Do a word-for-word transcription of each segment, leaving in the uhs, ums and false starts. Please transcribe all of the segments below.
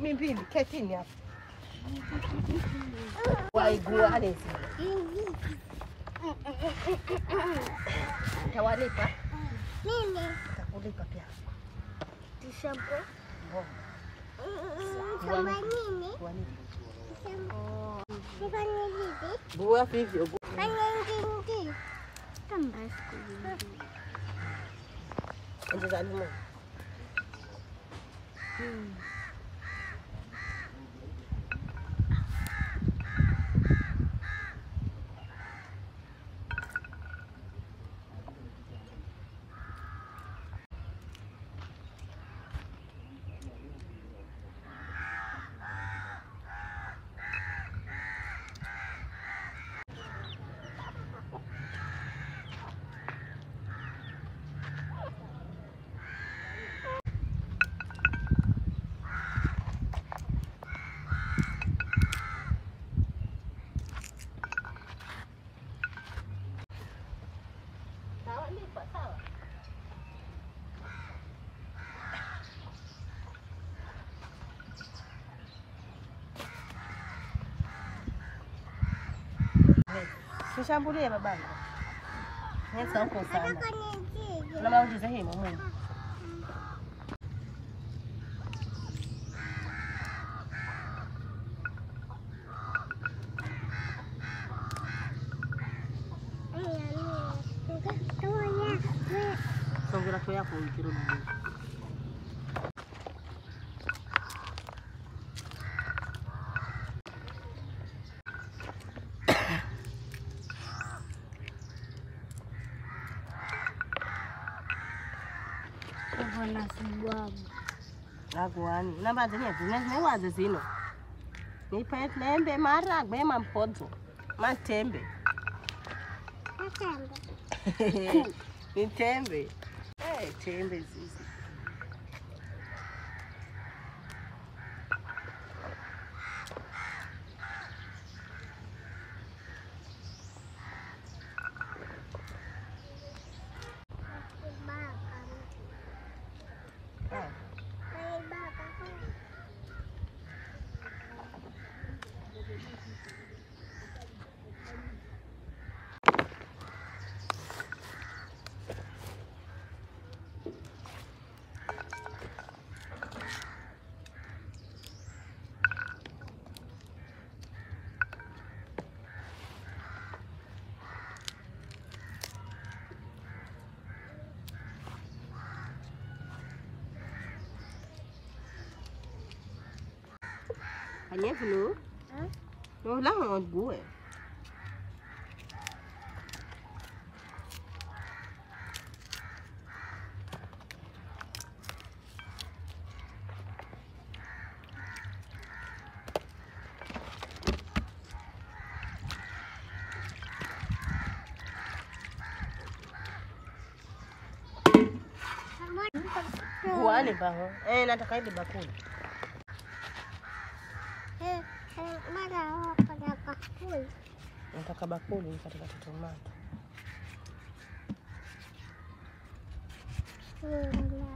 Mimi mbili ketini hapa. Waigua alezi. Tawalipa. Nini? Takulipa pia. Tishampo. Oh. Kama nini? Walipa. Oh. Sika nini? Buwa vivyo. Kanya nini? Tamba siku. Ndio zalimu. Hmm. Sishambulie babangu. Nyesa huko sana. Na mauliza hii mumu. Songera kwa yako ikirudi. Kuvona sigwabu. Agwani. Namba zenye zine waze zino. Nipe nembe maragwe mampodzo. Matembe. Matembe. Ni tembe. Eh, tembe zizi. Anh flu. Nó lắm rồi bố ấy. Kuani baho. Eh, nataka hili bakuli. Eh, eh, mara pada bakuli. Nataka bakuli katika tomato. Hmm.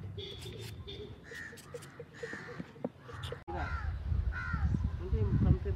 Ndio mkampe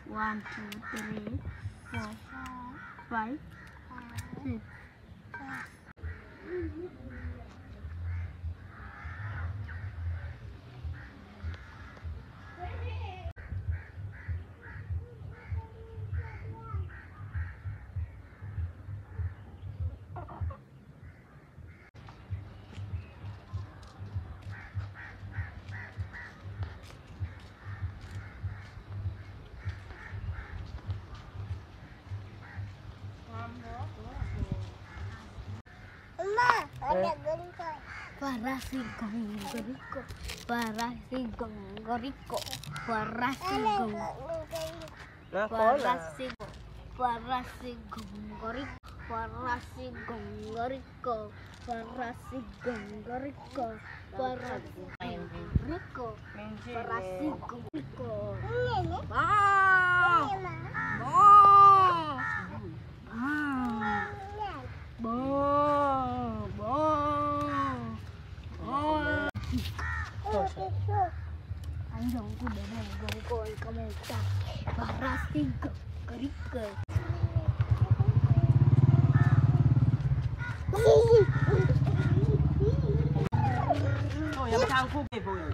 One, two, three, four, five, six. Ada gengkol. Parasi gonggoriko. Parasi gonggoriko. Parasi gonggoriko. Parasi Parasi gonggoriko. Parasi gonggoriko. Parasi gonggoriko. Parasi gonggoriko. Parasi gonggoriko. Ah! Anjong ku dengan gongkol kamu tak parasi gonggoriko. Oh, yang cangkuk ni boleh.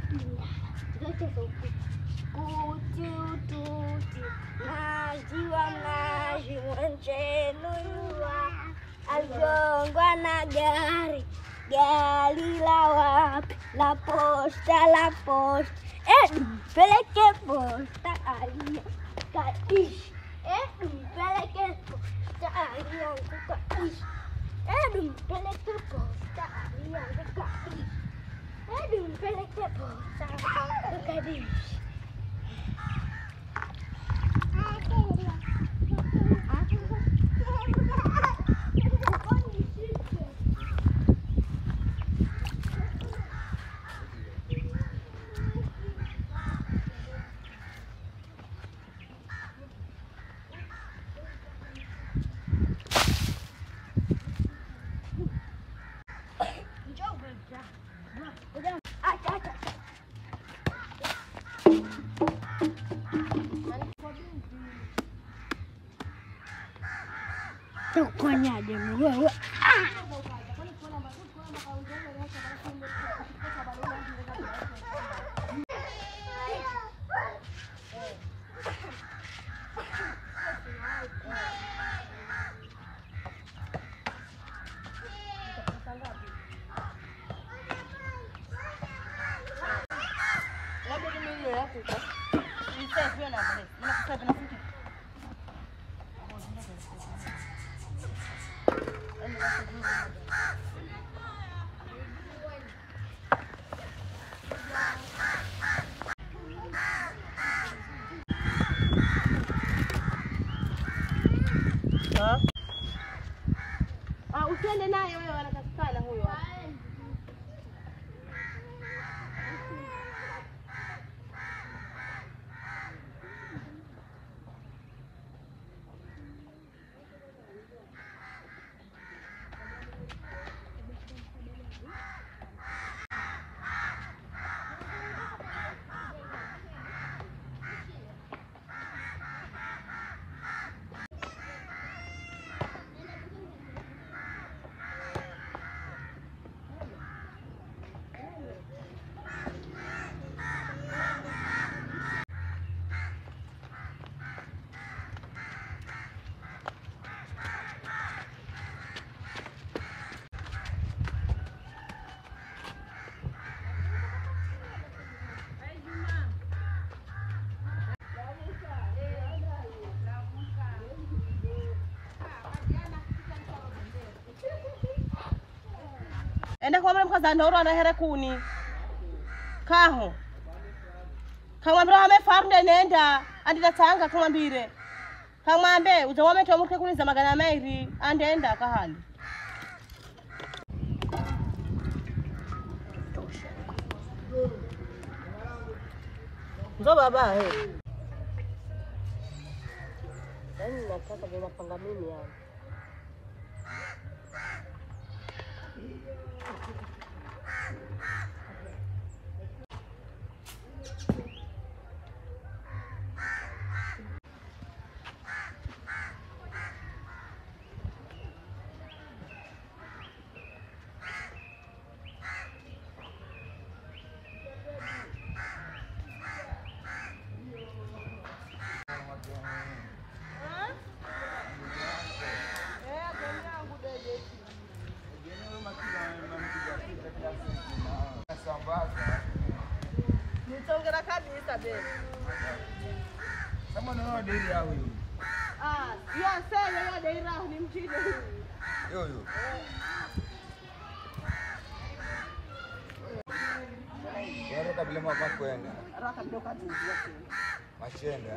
Kucu tuci najiwa najiwan cenua algongwa nagari gali lawap la posta la posta eh peleke posta alia kaish eh peleke posta alia kaish eh peleke posta alia kaish eh peleke posta kaish. Pokoknya aja gua. Ah, usiende naye wewe, anakasikana huyo. Enda kwa mwana mkaza ndoro anahere kuni. Kaho. Kamwambira wame farnde nenda. Andita tanga kamwambire. Kamwambe uja wame tuamurke kuniza magana mairi. Andenda kahali. Nzo baba he. Yaani nataka bila panga mimi yani. mzee. Kama unaona deli yao hiyo. Ah, hiyo sasa hiyo daira ni mchinde huyu. Yo yo. Yaro kabla mama kwenda. Raka mdoka tu yote. Machenda.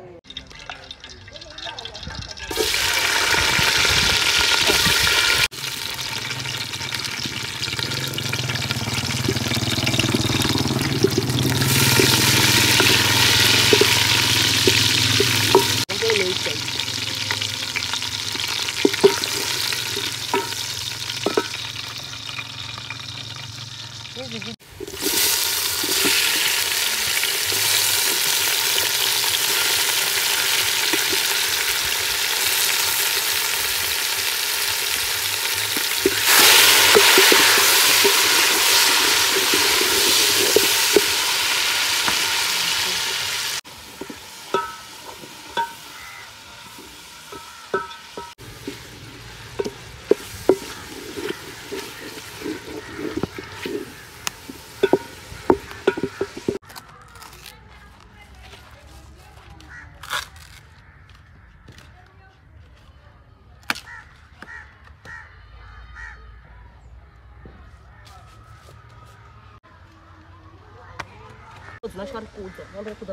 Tunashika kuja. Naomba kuja.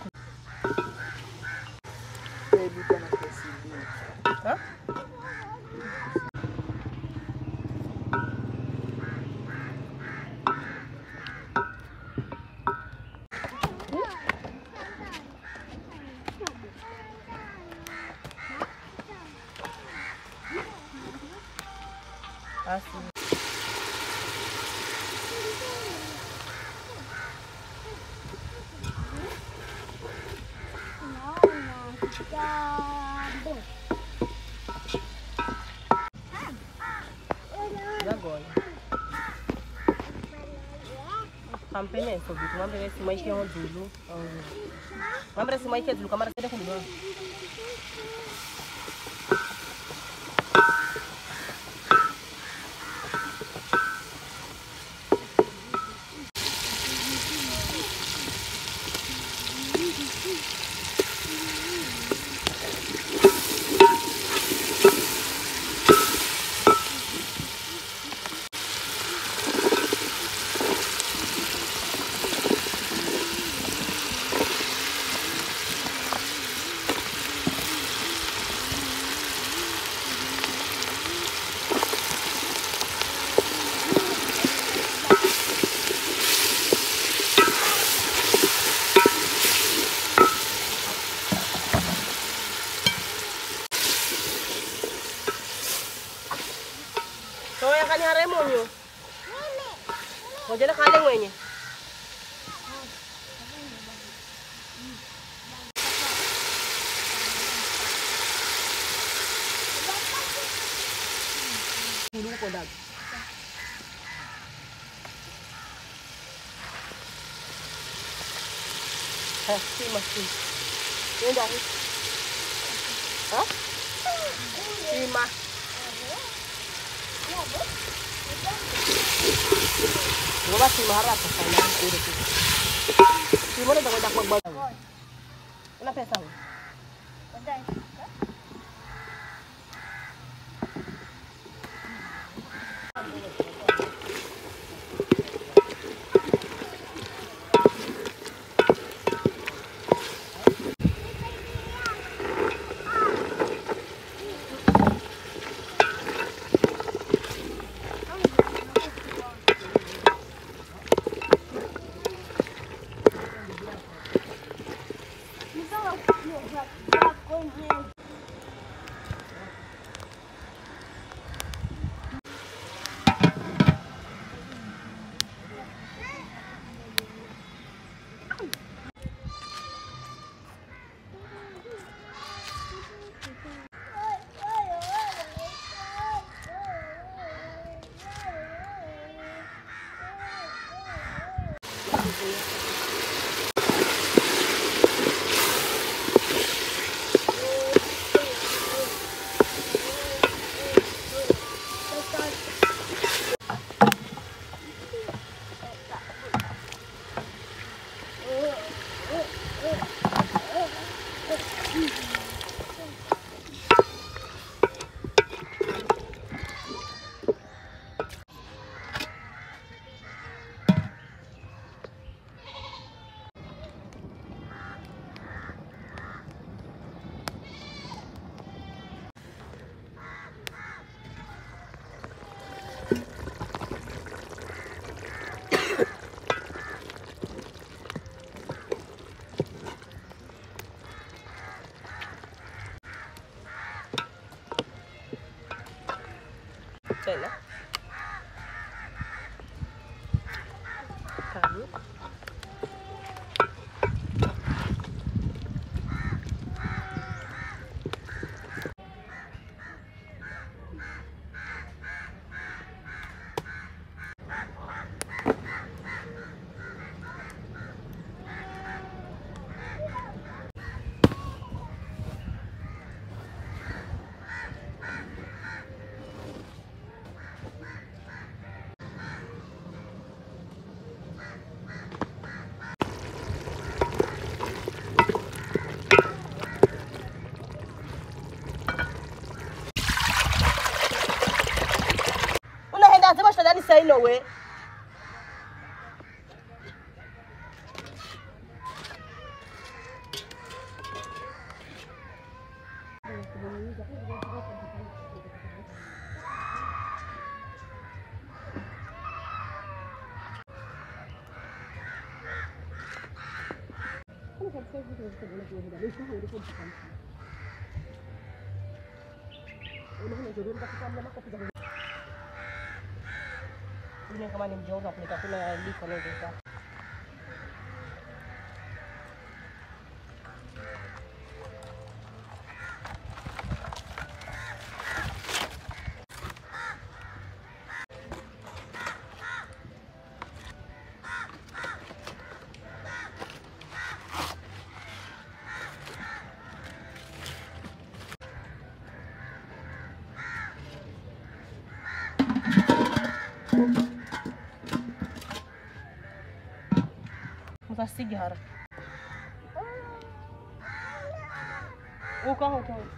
Baby kana kesi mbili. Ha? Assim. E agora? Kampenya isso, Vitor. Vamos ver se mais que é um duro. Vamos ver se mais que é duro. Câmara sai daqui, não. Kanyare monyo. Ngoja kale mwenye. Dulu ko dag. Eh, si masti. Nenda hi. Ha? Si ma. Ngoba si maharaka sana kule tu. Si mbona utakwenda kwa baba? Una pesa wewe? Ndai. ino we. Ini kama ni mjomba kuleta kula liko leo sasa. السيجارة وكهو كهو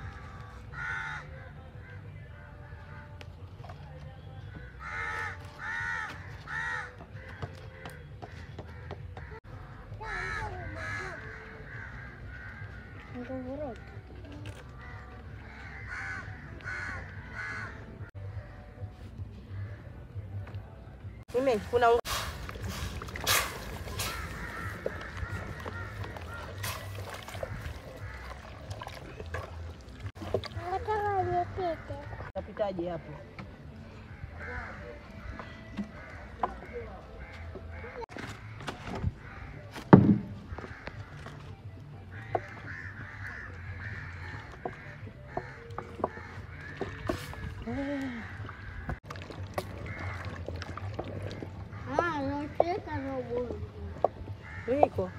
Mimi kuna Tapitaje hapo? Ah, non c'è caro. Rico.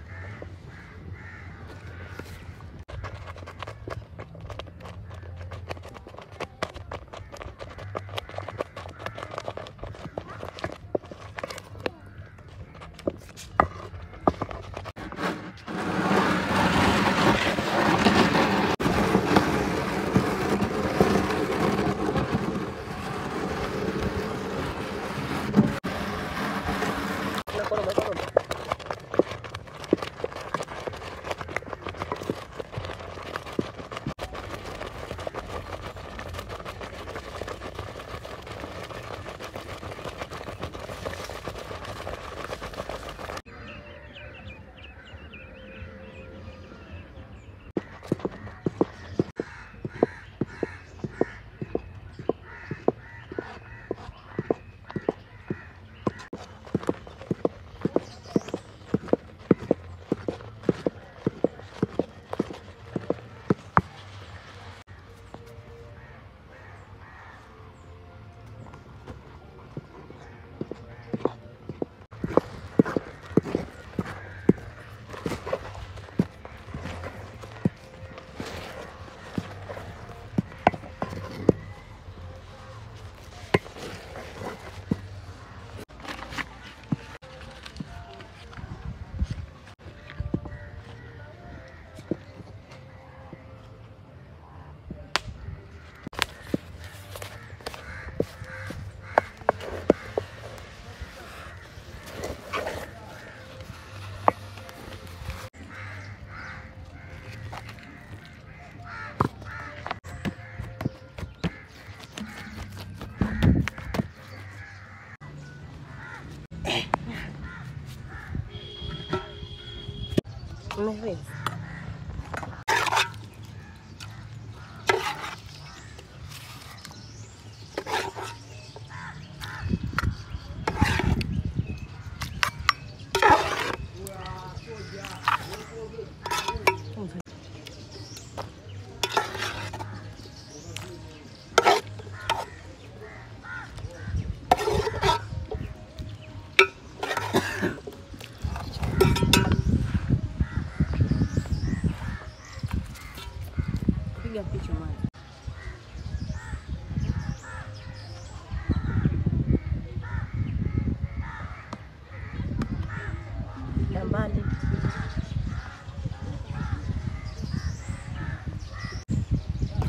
Me ves. Piga picha mwana. Dambani.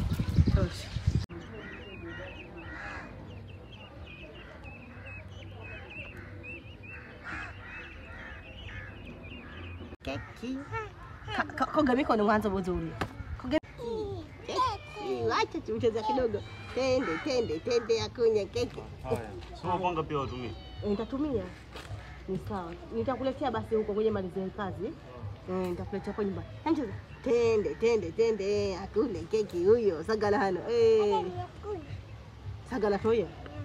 Tosha. keki. Koga mikono mwanzo vizuri. Koga keki. Wacha tumcheza kidogo. Tende, tende, tende akunya keki. Haya. Sio panga pia watumie. Nitatumia. Ni sawa. Nitakuletea basi huko kwenye malizie kazi. Eh, nitakuletea kwa nyumba. Mcheza. Tende, tende, tende akule keki huyo. Sagala hano. Eh. Sagala toya.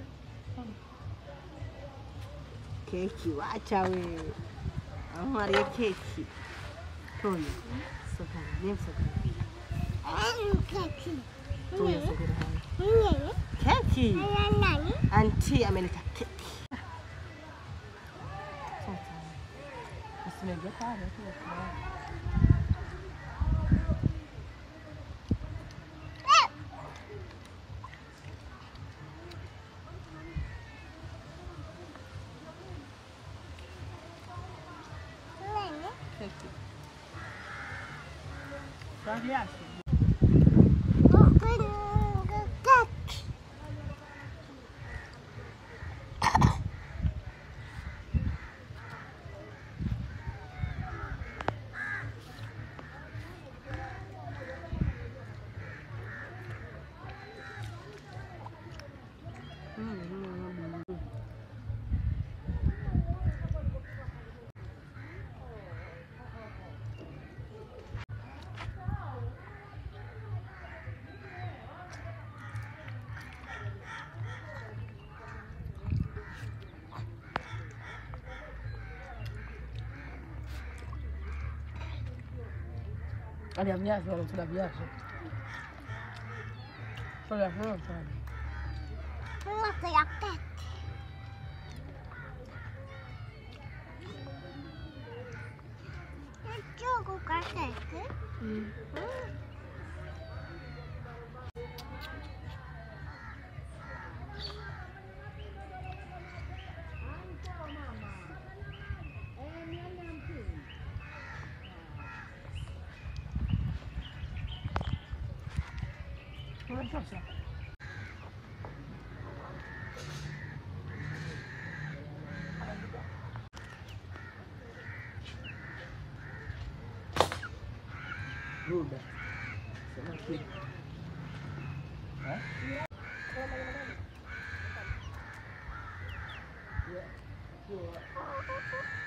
Keki wacha wewe. Amaria keki. Toya. Sagala, ni sagala. Keki. Toya sagala hano. Nini? Keki. Nani? Anti ameleta keki. Usimege pale tu. Nini? Keki. Rangi yake. Keki. Ada viazi wala tuna viazi. Sola sola sana. Nggak ya keki. Itu bukan keki. Hmm. Sasa. Ruda. Sema kitu. Eh? Yeah.